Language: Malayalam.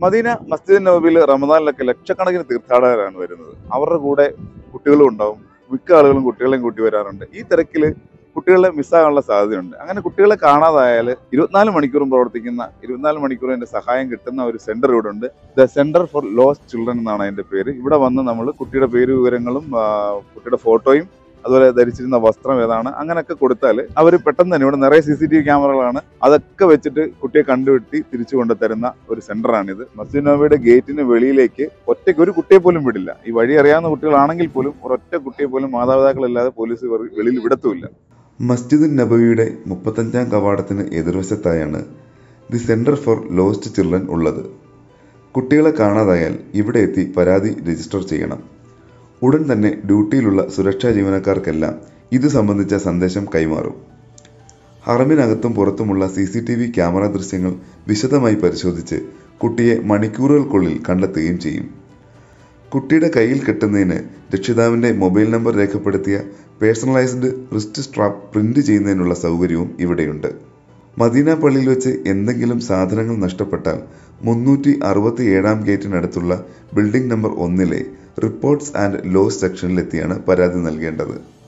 മദീന മസ്ജിദ് നബവിയിൽ റമദാനിലൊക്കെ ലക്ഷക്കണക്കിന് തീർത്ഥാടകരാണ് വരുന്നത്. അവരുടെ കൂടെ കുട്ടികളും ഉണ്ടാവും. മിക്ക ആളുകളും കുട്ടികളെയും കൂട്ടി വരാറുണ്ട്. ഈ തിരക്കിൽ കുട്ടികളെ മിസ്സാകാനുള്ള സാധ്യതയുണ്ട്. അങ്ങനെ കുട്ടികളെ കാണാതായാൽ 24 മണിക്കൂറും പ്രവർത്തിക്കുന്ന 24 മണിക്കൂറും അതിന്റെ സഹായം കിട്ടുന്ന ഒരു സെന്റർ ഇവിടെ ഉണ്ട്. The centre for lost children എന്നാണ് അതിന്റെ പേര്. ഇവിടെ വന്ന് നമ്മൾ കുട്ടിയുടെ പേര് വിവരങ്ങളും കുട്ടിയുടെ ഫോട്ടോയും അതുപോലെ ധരിച്ചിരുന്ന വസ്ത്രം ഏതാണ് അങ്ങനെയൊക്കെ കൊടുത്താൽ അവർ പെട്ടെന്ന് തന്നെ, ഇവിടെ നിറയെ CCTV ക്യാമറകളാണ്, അതൊക്കെ വെച്ചിട്ട് കുട്ടിയെ കണ്ടുപിട്ടി തിരിച്ചു കൊണ്ടുതരുന്ന ഒരു സെന്ററാണിത്. മസ്ജിദ് നബവിയുടെ ഗേറ്റിന് വെളിയിലേക്ക് ഒറ്റയ്ക്ക് ഒരു കുട്ടിയെ പോലും വിടില്ല. ഈ വഴി അറിയാവുന്ന കുട്ടികളാണെങ്കിൽ പോലും ഒരൊറ്റ കുട്ടിയെ പോലും മാതാപിതാക്കളില്ലാതെ പോലീസ് വെളിയിൽ വിടത്തുമില്ല. മസ്ജിദ് നബവിയുടെ 35-ാം കവാടത്തിന് എതിർവശത്തായാണ് the centre for lost children ഉള്ളത്. കുട്ടികളെ കാണാതായാൽ ഇവിടെ എത്തി പരാതി രജിസ്റ്റർ ചെയ്യണം. ഉടൻ തന്നെ ഡ്യൂട്ടിയിലുള്ള സുരക്ഷാ ജീവനക്കാർക്കെല്ലാം ഇത് സംബന്ധിച്ച സന്ദേശം കൈമാറും. ഹറമിനകത്തും പുറത്തുമുള്ള CCTV ക്യാമറ ദൃശ്യങ്ങൾ വിശദമായി പരിശോധിച്ച് കുട്ടിയെ മണിക്കൂറുകൾക്കുള്ളിൽ കണ്ടെത്തുകയും ചെയ്യും. കുട്ടിയുടെ കയ്യിൽ കെട്ടുന്നതിന് രക്ഷിതാവിൻ്റെ മൊബൈൽ നമ്പർ രേഖപ്പെടുത്തിയ പേഴ്സണലൈസ്ഡ് റിസ്റ്റ് സ്ട്രാപ്പ് പ്രിന്റ് ചെയ്യുന്നതിനുള്ള സൗകര്യവും ഇവിടെയുണ്ട്. മദീന പള്ളിയിൽ വെച്ച് എന്തെങ്കിലും സാധനങ്ങൾ നഷ്ടപ്പെട്ടാൽ 367-ാം ഗേറ്റിനടുത്തുള്ള ബിൽഡിംഗ് നമ്പർ 1-ലെ റിപ്പോർട്ട്സ് ആൻഡ് ലോസ് സെക്ഷനിലെത്തിയാണ് പരാതി നൽകേണ്ടത്.